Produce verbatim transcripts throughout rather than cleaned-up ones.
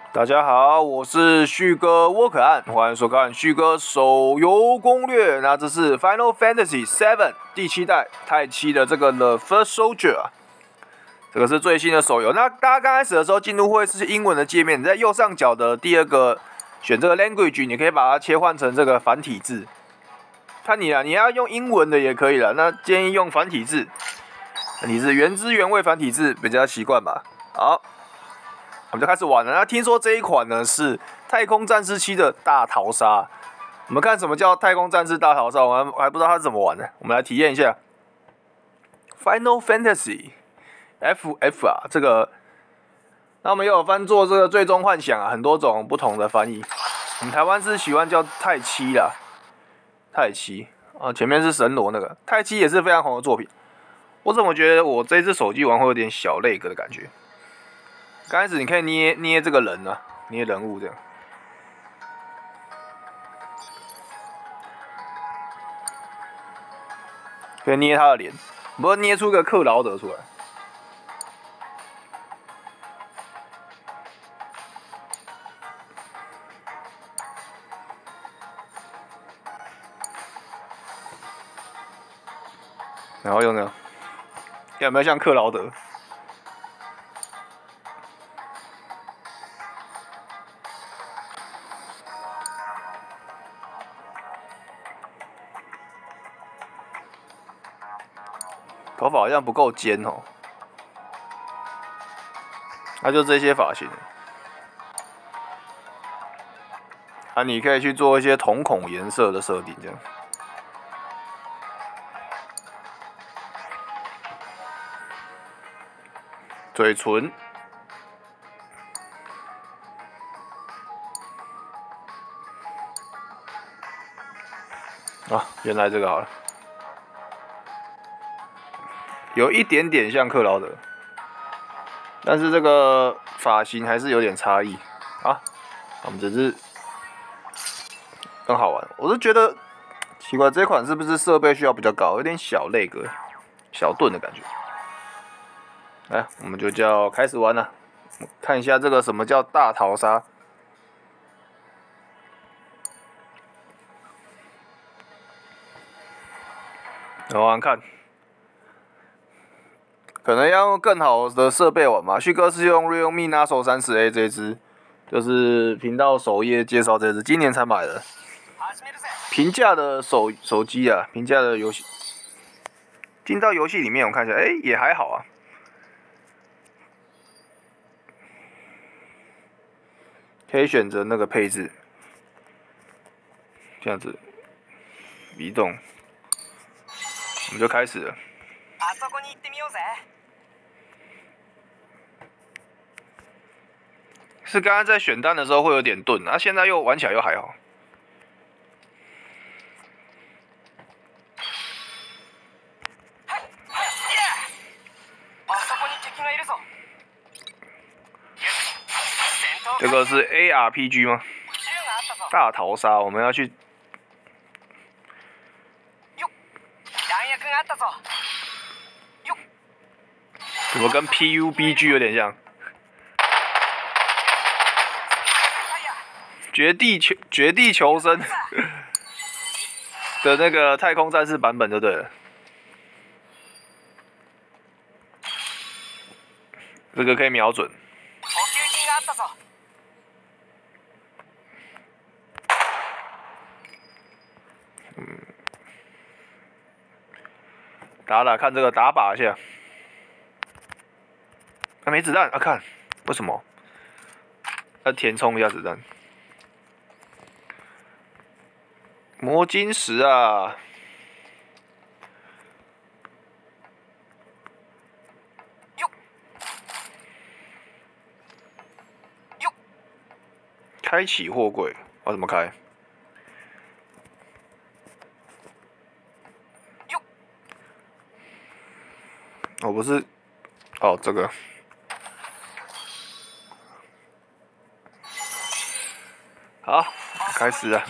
大家好，我是旭哥沃可安，欢迎收看旭哥手游攻略。那这是 Final Fantasy 七第七代太七的这个 The First Soldier 啊，这个是最新的手游。那大家刚开始的时候进入会是英文的界面，你在右上角的第二个选这个 Language， 你可以把它切换成这个繁体字，看你啦，你要用英文的也可以了。那建议用繁体字，你是原汁原味繁体字比较习惯吧。好。我们就开始玩了。那听说这一款呢是《太空战士七》的大逃杀。我们看什么叫《太空战士大逃杀》，我还我还不知道它是怎么玩的。我们来体验一下。Final Fantasy F F 啊，这个，那我们也有翻作这个《最终幻想》啊，很多种不同的翻译。我们台湾是喜欢叫太七啦，太七啊，前面是神罗那个太七也是非常红的作品。我怎么觉得我这只手机玩会有点小累个的感觉？刚开始你可以捏捏这个人啊，捏人物这样，可以捏他的脸，不过捏出个克劳德出来。然后用这样，有没有像克劳德？头发好像不够尖哦，那、啊、就这些发型。啊，你可以去做一些瞳孔颜色的设定，这样。嘴唇。啊，原来这个好了。有一点点像克劳德，但是这个发型还是有点差异啊。我们只是更好玩，我是觉得奇怪，这款是不是设备需要比较高，有点小累个、小顿的感觉。来，我们就叫开始玩了，看一下这个什么叫大逃杀。来玩玩看。可能要用更好的设备玩嘛。旭哥是用 Realme Naso 三十 A 这支，就是频道首页介绍这支，今年才买的。平价的手手机啊，平价的游戏。进到游戏里面，我看一下，哎、欸，也还好啊。可以选择那个配置，这样子移动，我们就开始了。是刚刚在选单的时候会有点顿，啊，现在又玩起来又还好。这个是 A R P G 吗？大逃杀，我们要去。怎么跟 P U B G 有点像？绝地求绝地求生的那个太空战士版本就对了。这个可以瞄准。嗯，打打看这个打靶一下。啊，没子弹啊！看为什么？要填充一下子弹。魔晶石啊！开启货柜，我、啊、怎么开？哦，不是，哦，这个。好，开始了。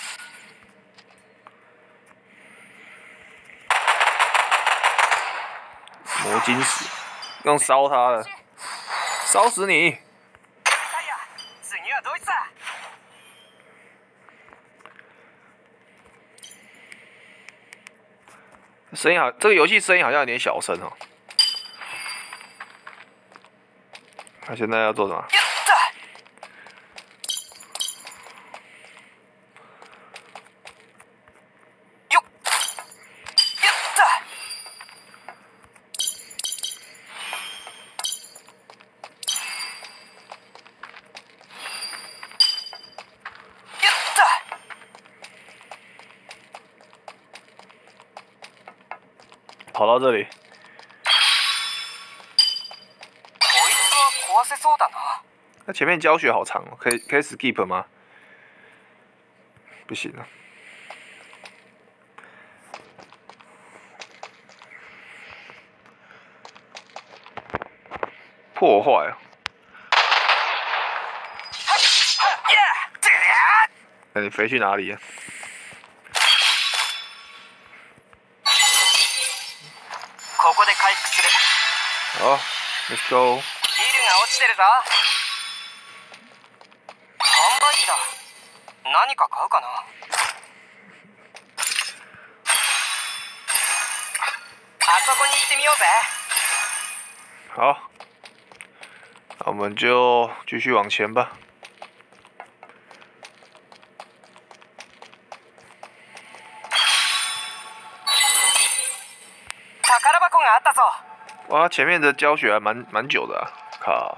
魔晶石，用烧它的，烧死你！ 声音好，这个游戏声音好像有点小声哦。他现在要做什么？跑到这里。那前面教学好长哦，可以可以 skip 吗？不行啊。破坏啊！那你飞去哪里啊？好 ，Let's go。ビールが落ちてるぞ。販売機だ。何か買うかな？あそこに行ってみようぜ。好，那我们就继续往前吧。宝箱があったぞ。哇，前面的教学还蛮蛮久的啊，靠！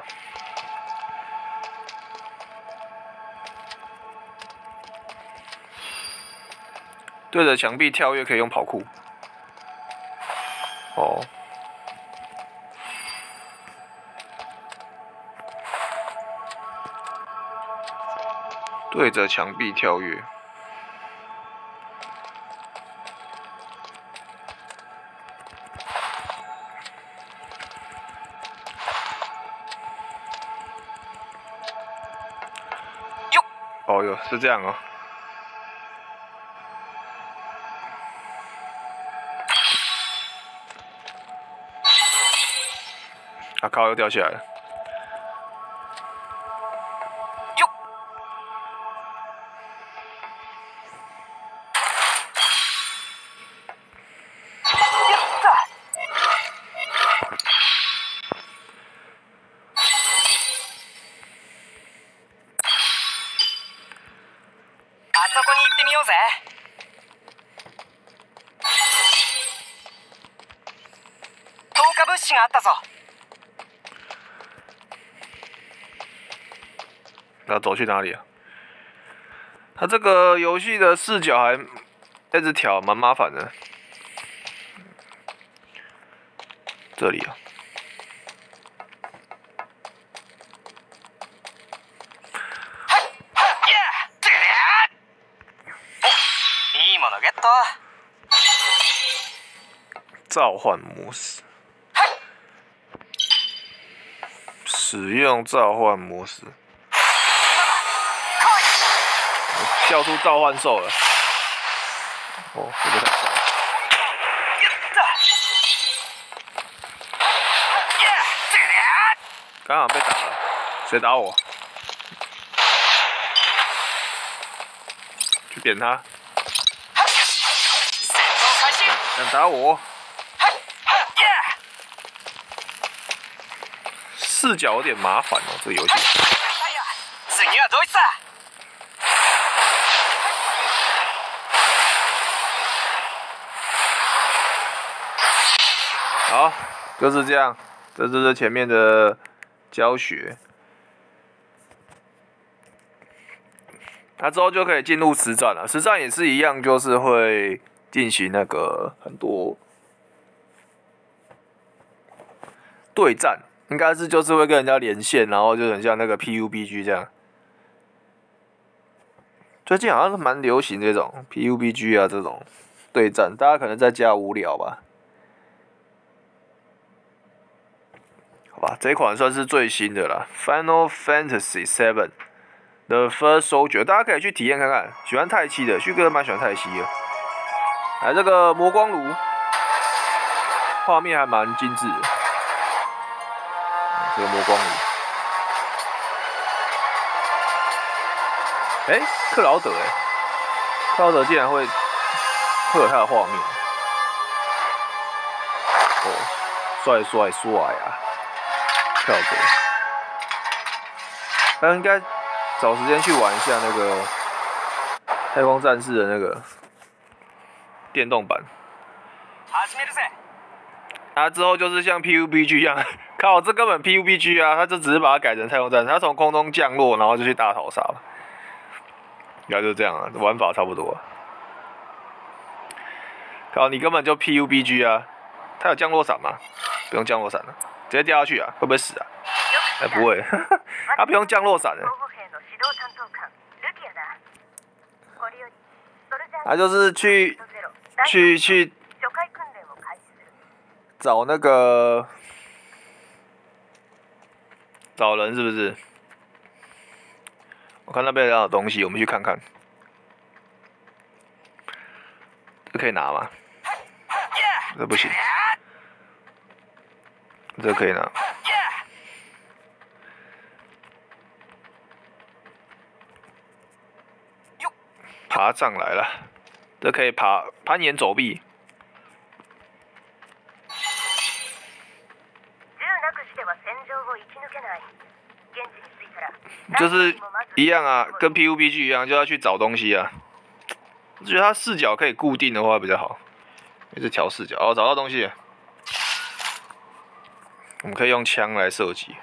对着墙壁跳跃可以用跑酷。哦。对着墙壁跳跃。哦哟，是这样哦。啊靠！又掉下来了。哟。あそこに行ってみようぜ。透過物資があったぞ。要走去哪里啊？它这个游戏的视角还一直调，蛮麻烦的。这里啊。いいものゲット。召唤模式。使用召唤模式。叫出召唤兽了。哦，这个太帅了。刚好被打了，谁打我？去点他。想打我？视角有点麻烦哦，这个游戏。次はドイツだ。好，就是这样，这就是前面的教学。那之后就可以进入实战了。实战也是一样，就是会进行那个很多对战，应该是就是会跟人家连线，然后就很像那个 P U B G 这样。最近好像是蛮流行这种 P U B G 啊这种对战，大家可能在家无聊吧。好吧，这一款算是最新的啦，《Final Fantasy 七 The First Soldier》，大家可以去体验看看。喜欢太七的，旭哥蛮喜欢太七的。来，这个魔光炉，画面还蛮精致的。这个魔光炉，哎、欸，克劳德哎、欸，克劳德竟然会会有他的画面。 帅帅帅啊！跳过。他应该找时间去玩一下那个太空战士的那个电动版。啊，之后就是像 P U B G 一样，靠，这根本 P U B G 啊，他就只是把它改成太空战士，他从空中降落，然后就去大逃杀了。应该就这样啊，玩法差不多、啊。靠，你根本就 P U B G 啊，他有降落伞吗？不用降落伞了，直接掉下去啊，会不会死啊？哎、欸，不会，他不用降落伞的。他就是去去去。找那个找人是不是？我看那边有东西，我们去看看。这可以拿吗？这不行。这可以拿。爬上来了，这可以爬攀岩走壁。就是一样啊，跟 P U B G 一样，就要去找东西啊。我觉得它视角可以固定的话比较好，一直调视角。哦，找到东西了，我们可以用枪来射击。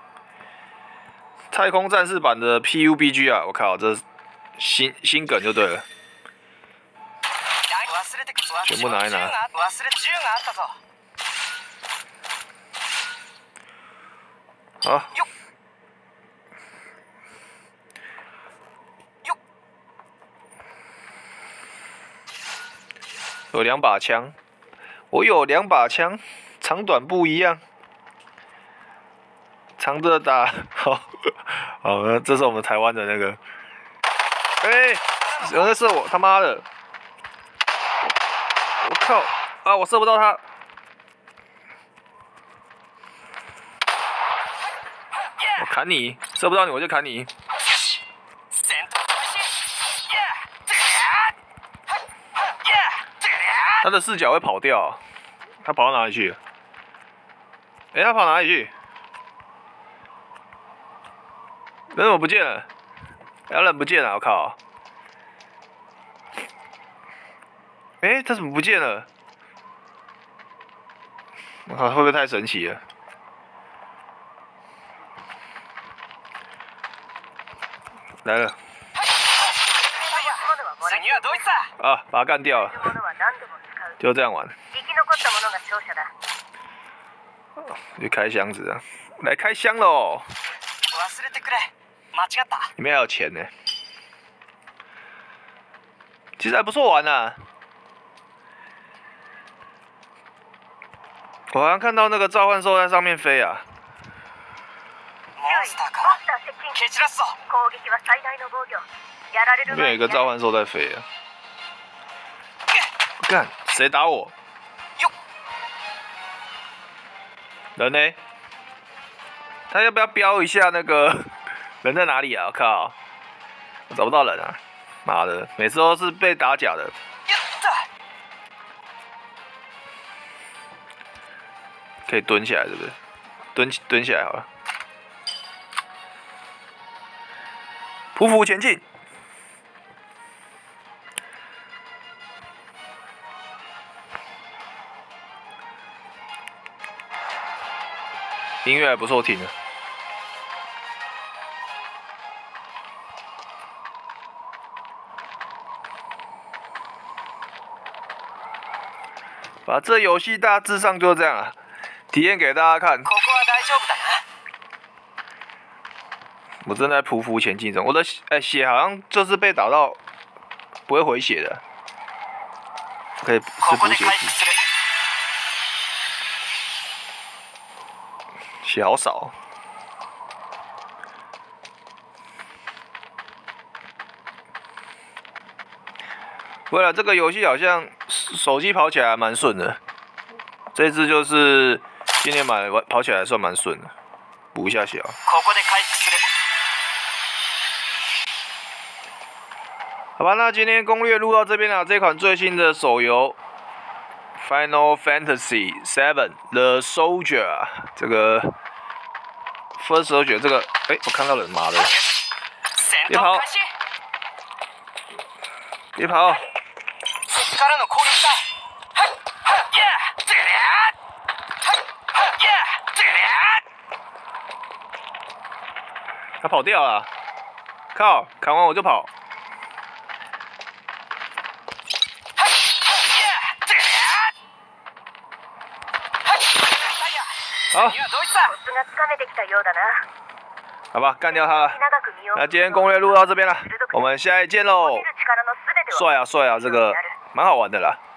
太空战士版的 P U B G 啊，我靠，这新新梗就对了，全部拿一拿。好。有两把枪，我有两把枪，长短不一样，长的打好，好，这是我们台湾的那个，哎、欸，有人在射我，他妈的，我靠，啊，我射不到他，我砍你，射不到你我就砍你。他的视角会跑掉、啊，他跑到哪里去了？哎、欸，他跑哪里去？人怎么不见了？他人不见了，我靠！哎、欸，他怎么不见了？我靠，会不会太神奇了？来了！啊，把他干掉了。就这样玩。去开箱子啊！来开箱喽！里面还有钱呢。其实还不错玩啊。我好像看到那个召唤兽在上面飞啊。那边有一个召唤兽在飞啊。干，谁打我？人呢？他要不要标一下那个人在哪里啊？我靠，我找不到人啊！妈的，每次都是被打假的。可以蹲起来，对不对？蹲蹲起来好了。匍匐前进。音乐还不错听的。把这游戏大致上就这样啊，体验给大家看。我正在匍匐前进中，我的哎、欸、血好像就是被打到不会回血的，可以是补血剂。血好少。为了这个游戏好像手机跑起来还蛮顺的，这支就是今年买的，跑起来算蛮顺的，补一下血啊。好吧，那今天攻略录到这边了。这款最新的手游 Final Fantasy seven The Soldier 这个 First Soldier 这个，哎、欸，我看到了，妈的！别跑！别跑！他跑掉了，靠！砍完我就跑。好，好吧，干掉他了。那今天攻略录到这边了，我们下一见喽。帅啊帅啊，这个蛮好玩的啦。